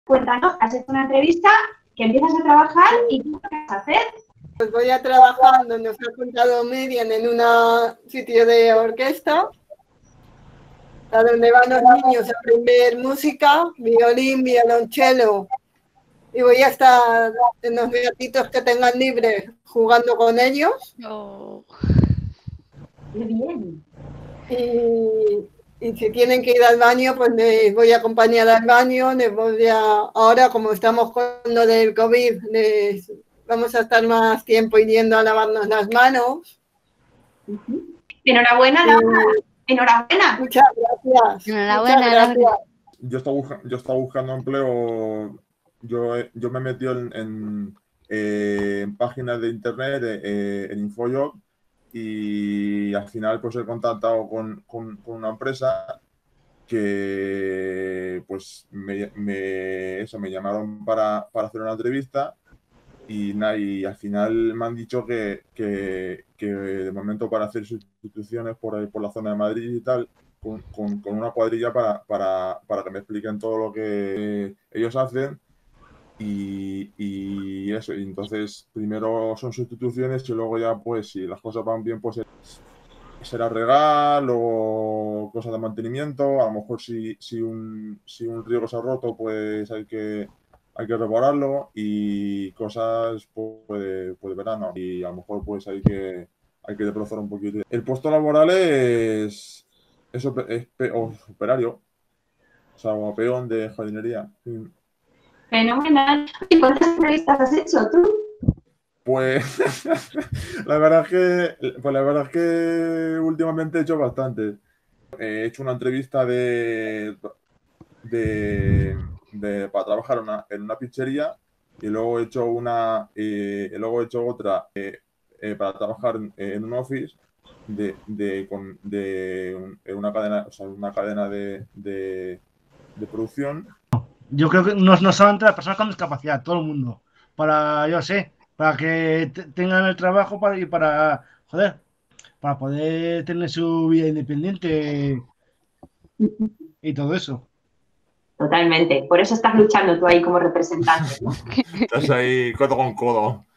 Cuéntanos, has hecho una entrevista, que empiezas a trabajar y ¿qué vas a hacer? Pues voy a trabajar donde os ha contado Miriam en un sitio de orquesta, a donde van los niños a aprender música, violín, violonchelo. Y voy a estar en los ratitos que tengan libres jugando con ellos. Oh. ¡Qué bien! Y si tienen que ir al baño, pues les voy a acompañar al baño. Ahora, como estamos con lo del COVID, vamos a estar más tiempo yendo a lavarnos las manos. Enhorabuena, enhorabuena. Muchas gracias. Enhorabuena, Muchas gracias. Yo estaba buscando empleo. Yo me he metido en páginas de internet, en InfoJob, y al final pues he contactado con una empresa que pues me llamaron para hacer una entrevista y al final me han dicho que de momento para hacer sustituciones por ahí por la zona de Madrid y tal, con una cuadrilla para que me expliquen todo lo que ellos hacen. Y eso, y entonces primero son sustituciones y luego ya pues si las cosas van bien pues será regal o cosas de mantenimiento. A lo mejor si un riego se ha roto pues hay que repararlo y cosas pues de verano y a lo mejor pues hay que desbrozar un poquito. El puesto laboral es operario, o sea, o peón de jardinería. Fenomenal. ¿Y cuántas entrevistas has hecho tú? Pues la verdad es que últimamente he hecho bastante. He hecho una entrevista para trabajar en una pizzería y luego he hecho otra para trabajar en un office en una cadena, o sea, una cadena de producción. Yo creo que no solamente las personas con discapacidad, todo el mundo. Para que tengan el trabajo para poder tener su vida independiente y todo eso. Totalmente. Por eso estás luchando tú ahí como representante, ¿no? Estás ahí codo con codo.